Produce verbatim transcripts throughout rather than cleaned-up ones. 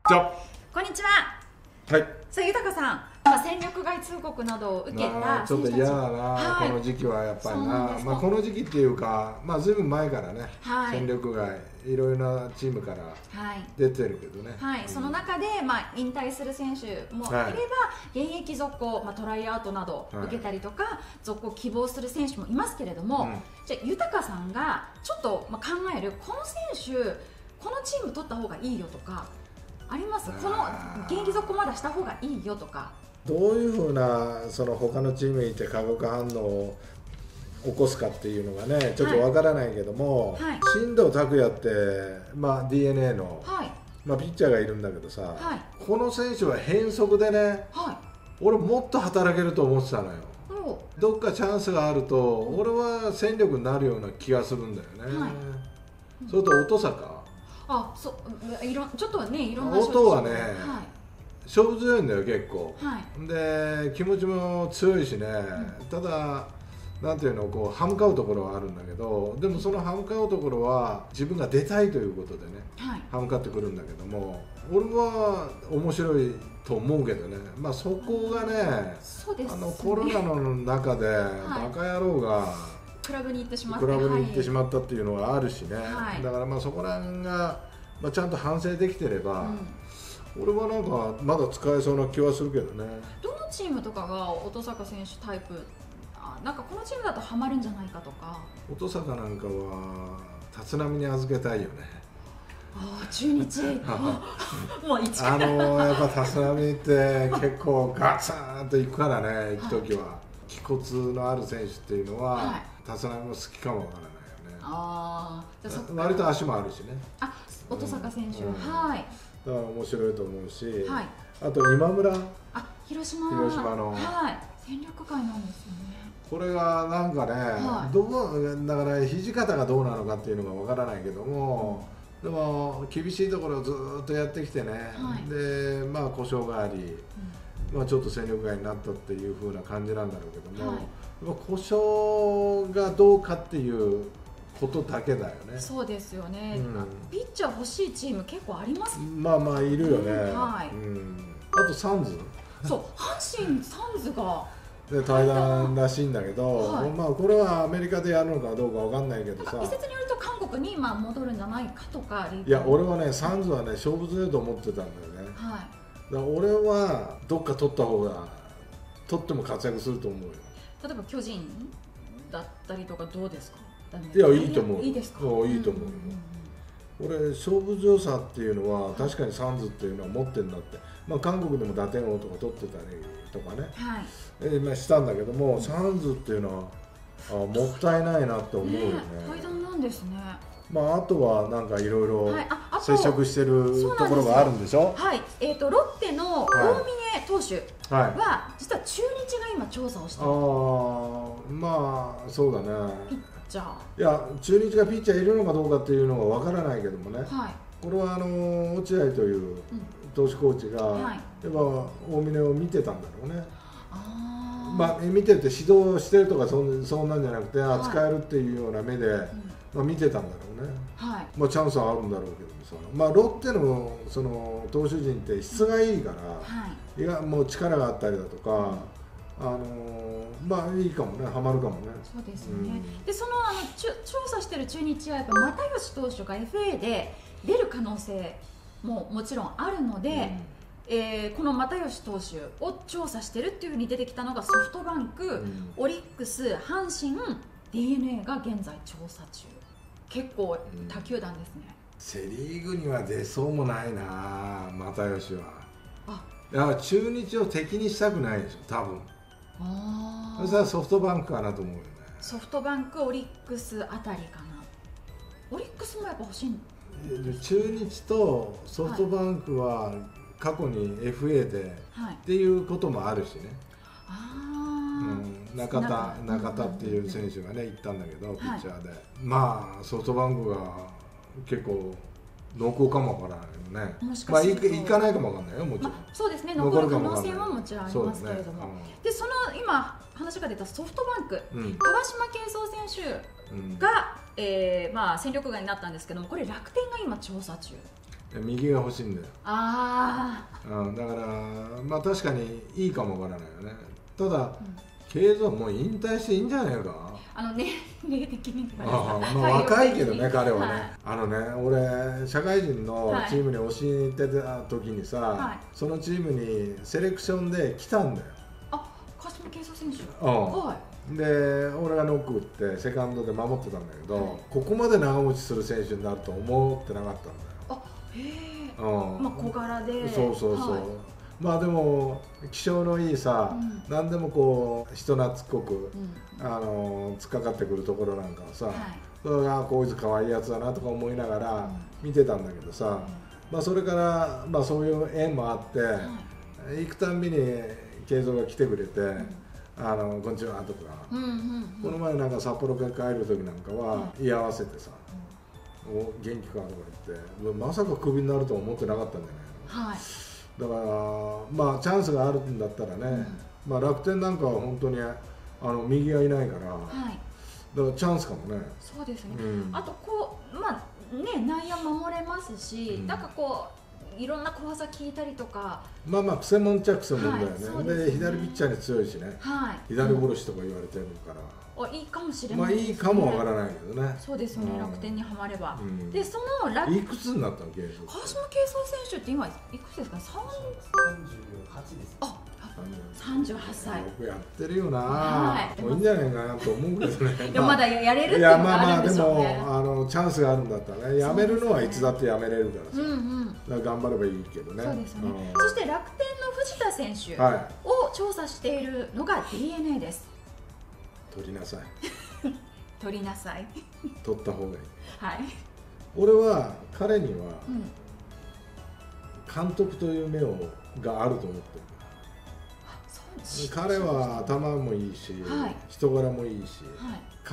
じゃこんにちは。 はい。 さあ、豊さん、まあ、戦力外通告などを受けたちょっと嫌だな、 はい、 この時期はやっぱりな、まあ、この時期っていうか、まあ、ずいぶん前からね、はい、戦力外、いろいろなチームから出てるけどね、 はいはい、その中で、まあ、引退する選手もいれば、はい、現役続行、まあ、トライアウトなど受けたりとか、はい、続行を希望する選手もいますけれども、うん、じゃあ、豊さんがちょっと、まあ、考える、この選手、このチーム取った方がいいよとか、あります？この現役続行まだした方がいいよとか。 どういうふうなその他のチームにいて化学反応を起こすかっていうのがね、ちょっとわからないけども、はい、進藤拓也って、まあ、ディーエヌエー の、はい、まあ、ピッチャーがいるんだけどさ、はい、この選手は変則でね、はい、俺もっと働けると思ってたのよ。どっかチャンスがあると俺は戦力になるような気がするんだよね、はい、それと音坂、 あ、そう、いろちょっとね、いろんな音はね、はい、勝負強いんだよ結構、はい、で気持ちも強いしね、うん、ただなんていうの、こう歯向かうところはあるんだけど、でもその歯向かうところは自分が出たいということでね、はい、歯向かってくるんだけども、俺は面白いと思うけどね、まあそこがね、 そうですね、 あのコロナの中でバカ野郎が、 クラブに行ってしまった、 クラブに行ってしまったっていうのがあるしね、はい、だからまあそこら辺が、まあ、ちゃんと反省できてれば、うん、俺はなんかまだ使えそうな気はするけどね。 どのチームとかが音坂選手タイプ、あ、なんかこのチームだとハマるんじゃないかとか。 音坂なんかは立浪に預けたいよね。 ああ、中日もう一からあのやっぱ立浪って結構ガツンといくからね、行く時は、はい、気骨のある選手っていうのは、はい、立浪も好きかもわからないよね。ああ、じゃあ割と足もあるしね。 あ、音坂選手、 うん、 はい。 だから面白いと思うし、はい、あと今村、 あ、広島、 広島の、 はい、戦力外なんですよね。 これがなんかね、はい、どうだから肘肩がどうなのかっていうのがわからないけども、うん、でも厳しいところをずっとやってきてね、はい、でまあ故障があり、うん、まあちょっと戦力外になったっていう風な感じなんだろうけども、はい、故障がどうかっていうことだけだよね。 そうですよね、うん、ピッチャー欲しいチーム結構あります。 まあまあいるよね、うん、はい、うん、あとサンズ、 そう、阪神サンズがで対談らしいんだけど、はい、まあこれはアメリカでやるのかどうかわかんないけどさ、 一説によると韓国にまあ戻るんじゃないかとか。 いや俺はね、サンズはね勝負強いと思ってたんだよね、はい、だから俺はどっか取った方が取っても活躍すると思うよ。 例えば巨人だったりとかどうですか。 いや、いいと思う。 いいですか。 いいと思うよ。俺勝負強さっていうのは確かにサンズっていうのは持ってるんだって、まあ、韓国でも打点王とか取ってたりとかね、はい、えまあしたんだけども、サンズっていうのはあもったいないなって思うよね。 対談なんですね。 まあ、あとはなんかいろいろ接触してるところがあるんでしょ。 はい、えーとロッテの大峰投手は実は中日が今調査をしている。ああ、まあそうだね。 じゃあいや、中日がピッチャーいるのかどうかっていうのがわからないけどもね、はい、これはあの落合という投手コーチが、うん、はい、やっぱ大峰を見てたんだろうね。あ、まあ、見てて指導してるとかそんそんなんじゃなくて、はい、扱えるっていうような目で、うん、まあ、見てたんだろうね、はい、まあ、チャンスはあるんだろうけどもさ、まあ、ロッテのその投手陣って質がいいから、はい、いやもう力があったりだとか、うん、あのー、まあいいかもね、ハマるかもね。 そうですよね、うん、でそのあの調査してる中日はやっぱ又吉投手が エフエー で出る可能性ももちろんあるので、うん、えー、この又吉投手を調査してるっていうふうに出てきたのがソフトバンク、うん、オリックス、阪神、 ディーエヌエー が現在調査中。結構他球団ですね、うん、 セ・リーグには出そうもないな、又吉は。あ、だから中日を敵にしたくないでしょ多分。あ、それはソフトバンクかなと思うよね。 ソフトバンク、オリックスあたりかな。オリックスもやっぱ欲しいん。 中日とソフトバンクは過去に エフエー で、はい、っていうこともあるしね。あ、うん、中田中田っていう選手がね行ったんだけど、ピッチャーで、はい、まあソフトバンクが結構濃厚かもわからないよね。もしかすると、まあ、行かないかもわかんないよ、もちろん、まあ、 そうですね、残る可能性はもちろんありますけれども、そ、ね、うん、でその今話が出たソフトバンク、うん、川島慶三選手が、うん、えーまあ、戦力外になったんですけども、これ楽天が今調査中。 右が欲しいんだよ。 ああ、うん、だからまあ確かにいいかもわからないよね。ただ慶三もう引退していいんじゃないか。 あの年齢的にああ、まあ、若いけどね彼はね、はい、あのね俺社会人のチームに教えてた時にさ、はい、そのチームにセレクションで来たんだよ。 あ、川島慶三選手。 うん、はい、で俺がノック打ってセカンドで守ってたんだけど、はい、ここまで長持ちする選手になると思ってなかったんだよ。 あ、へえ、うん、まあ小柄で、 そうそうそう、はい、まあでも気性のいいさ、うん、何でもこう人懐っこく、うん、あの突っかかってくるところなんかはさ、はい、それがこいつ可愛いやつだなとか思いながら見てたんだけどさ、うん、まあそれから、まあ、そういう縁もあって、はい、行くたんびに慶三が来てくれて、うん、あのこんにちはとか、うんうんうん、この前なんか札幌から帰る時なんかは居合わせてさ、うん、お元気かとか言ってまさかクビになるとは思ってなかったんじゃないの、はい、だからまあチャンスがあるんだったらね、うん、まあ楽天なんかは本当にあの右がいないから、はい、だからチャンスかもね。 そうですね、うん、あとこうまあね内野守れますし、うん、なんかこういろんな小技聞いたりとか、 まあまあくせもんっちゃくせもんだよね、はい、で, で、ね、左ピッチャーに強いしね、はい、左殺しとか言われてるから、 うん、いいかもしれないですね。 まあいいかもわからないけどね。 そうですよね、うん、楽天にはまれば、うん、でその楽いくつになったの慶三。 川島慶三選手って今いくつですか。さんじゅうはちです。あ、さんじゅうはっさい。 よくやってるよな、はい、もういいんじゃないかなと思うけどね。 いやまだやれるっていうのがあるんでしょうね。いやまあまあでもあのチャンスがあるんだったらね、やめるのはいつだってやめれるからさ、うんうん、だから頑張ればいいけどね。 そうですね、うん、そして楽天の藤田選手を調査しているのが ディーエヌエー です。 取りなさい取りなさい取った方がいい。 はい、 俺は彼には監督という目をがあると思ってる。彼は頭もいいし、はい、人柄もいいし、はい、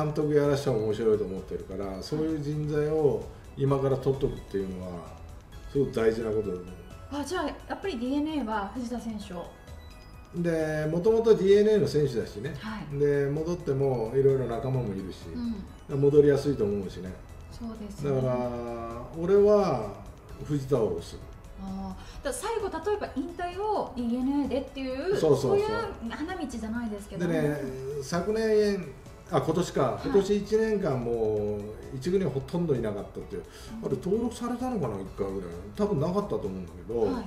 監督やらしたら面白いと思ってるから、そういう人材を今から取っとくっていうのはすごく大事なことだと思う。 あ、じゃあやっぱり ディーエヌエー は藤田選手をで、もともと ディーエヌエー の選手だしね、はい、で戻ってもいろいろ仲間もいるし、うん、戻りやすいと思うしね。 そうですね。 だから俺は藤田を推す。 あだ最後例えば引退を ディーエヌエー でっていうそうそうそう、そういう花道じゃないですけど、 ね、でね昨年あ今年か、はい、今年いちねんかんもう一軍にほとんどいなかったっていう、うん、あれ登録されたのかな、いっかいぐらい多分なかったと思うんだけど、はい、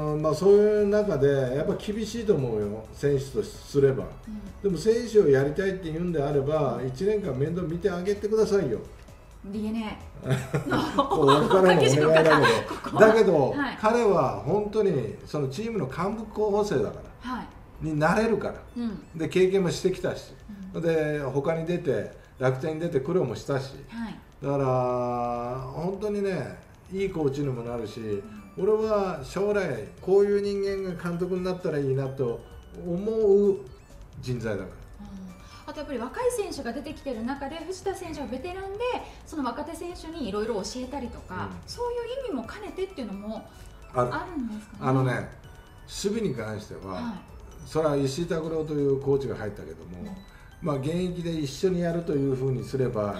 うんまあ、そういう中でやっぱ厳しいと思うよ選手とすれば、うん、でも選手をやりたいって言うんであればいちねんかん面倒見てあげてくださいよ。 ディーエヌエー これからのお願いだけどだけど、はい、彼は本当にそのチームの幹部候補生だから、はい、になれるから、うん、で経験もしてきたし、うん、で他に出て楽天に出て苦労もしたし、はい、だから本当にねいいコーチにもなるし、うん、俺は将来こういう人間が監督になったらいいなと思う人材だから。 あとやっぱり若い選手が出てきている中で藤田選手はベテランでその若手選手にいろいろ教えたりとか、うん、そういう意味も兼ねてっていうのもあるんですかね。 あのね守備に関しては、はい、それは石井拓郎というコーチが入ったけども、うん、まあ現役で一緒にやるというふうにすれば、はい、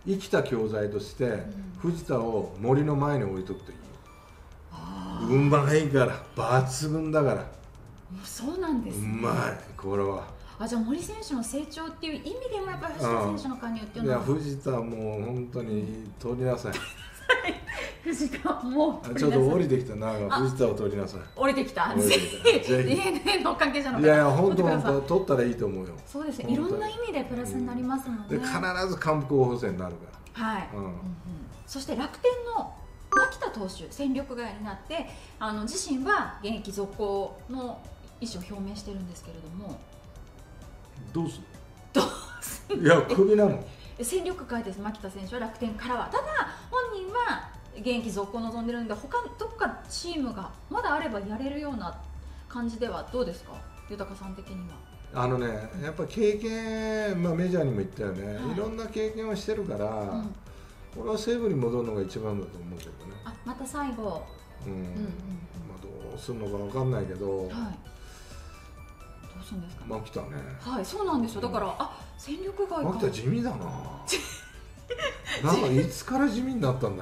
生きた教材として、うん、藤田を森の前に置いとくといい。運番がいいから抜群だから。 そうなんですね。 うまいこれは。 あじゃあ森選手の成長っていう意味でもやっぱり藤田選手の加入っていうのは、 いや藤田はもう本当に取りなさい藤田もうちょっと降りてきたな藤田を取りなさい。 降りてきたぜひ ディーエヌエー の関係者の方いやいや本当本当取ったらいいと思うよ。 そうですねいろんな意味でプラスになりますので、 うん、で必ず幹部候補生になるからはい、うんうんうん、そして楽天の牧田投手戦力外になってあの自身は現役続行の意思を表明してるんですけれどもどうするどうするいやクビなの戦力外です。牧田選手は楽天からはただ本人は現役続行を望んでるんで他どっかチームがまだあればやれるような感じではどうですか豊さん的には。 あのねやっぱ経験、まあ、メジャーにも行ったよね、はい、いろんな経験をしてるから、うん、俺は西武に戻るのが一番だと思うけどね。 あまた最後うん、うんうんうん、まあ、どうするのか分かんないけど、はいどうするんですかね。 牧田ね。 はい、そうなんですよ。だから、うん、あ、戦力外か。 牧田地味だな。なんかいつから地味になったんだろうね。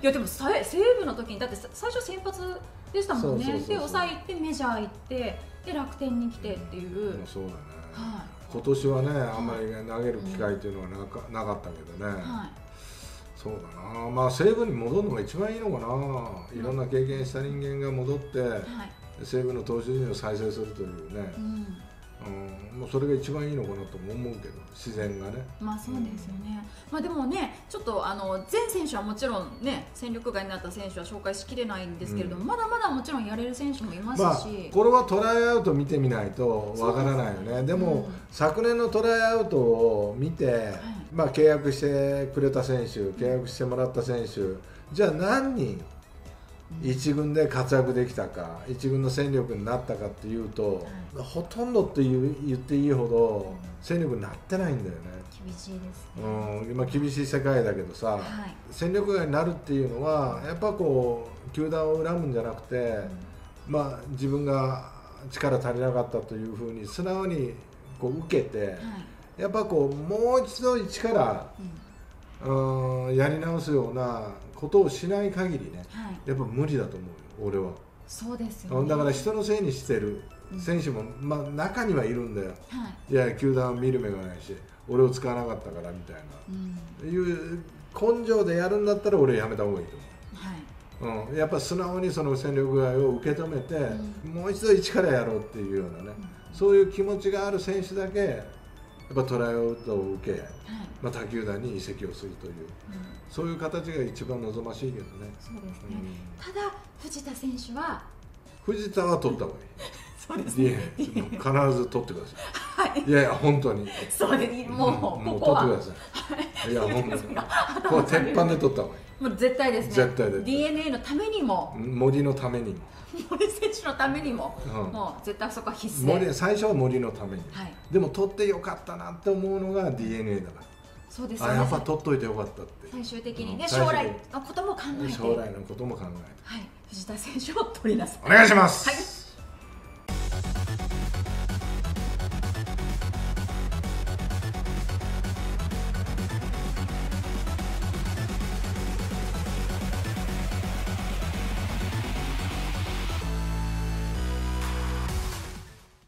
いやでも西武の時にだって最初先発でしたもんね。で抑えてメジャー行ってで楽天に来てっていう、 うん、そうだね、はい、今年はねあんまり投げる機会っていうのはなか、うん、なかったけどね、はい、そうだな、まあ西武に戻るのが一番いいのかな、うん、いろんな経験した人間が戻って、はい、西武の投手陣を再生するというね、うんうん、もうそれが一番いいのかなとも思うけど、自然がね。 まあそうですよね、うん、まあでもねちょっとあの全選手はもちろんね戦力外になった選手は紹介しきれないんですけれども、うん、まだまだもちろんやれる選手もいますし、まあ、 これはトライアウト見てみないとわからないよね。 で, でも、うん、昨年のトライアウトを見て、はい、まあ契約してくれた選手、契約してもらった選手、じゃあ何人一軍で活躍できたか、一軍の戦力になったかっていうと、うん、ほとんどって言っていいほど戦力になってないんだよね。 厳しいですね、 うん、今厳しい世界だけどさ、はい、戦力外になるっていうのはやっぱこう球団を恨むんじゃなくて、うん、まあ自分が力足りなかったというふうに素直にこう受けて、はい、やっぱこうもう一度一から、うんうん、やり直すようなことをしない限りね、はい、やっぱ無理だと思うよ、俺は。 そうですよね。 だから人のせいにしてる選手も、うん、まあ、中にはいるんだよ、はい、いや球団を見る目がないし俺を使わなかったからみたいな、うん、いう根性でやるんだったら俺やめた方がいいと思う、はい、うん、やっぱ素直にその戦力外を受け止めて、うん、もう一度一からやろうっていうようなね、うん、そういう気持ちがある選手だけやっぱトライアウトを受け、はい、まあ、他球団に移籍をするという、うん、そういう形が一番望ましいけどね。 そうですね、うん、ただ藤田選手は藤田は取った方がいいそうですね、いや必ず取ってください、はい、いやいや本当にそうです、もう、うん、 もう取ってください、はい、いや本当にこれ鉄板で取った方がいい、 もう絶対ですね、 絶対でディーエヌエー のためにも森のためにも森選手のためにも、うん、もう絶対そこは必須森、最初は森のために、はい、でも取ってよかったなって思うのが ディーエヌエー だから、 そうですよね、 あ、やっぱ取っといてよかったって、 最終的にね、うん、将来のことも考えて、 将来のことも考えて、 はい、藤田選手を取り出す、 お願いします、 はい。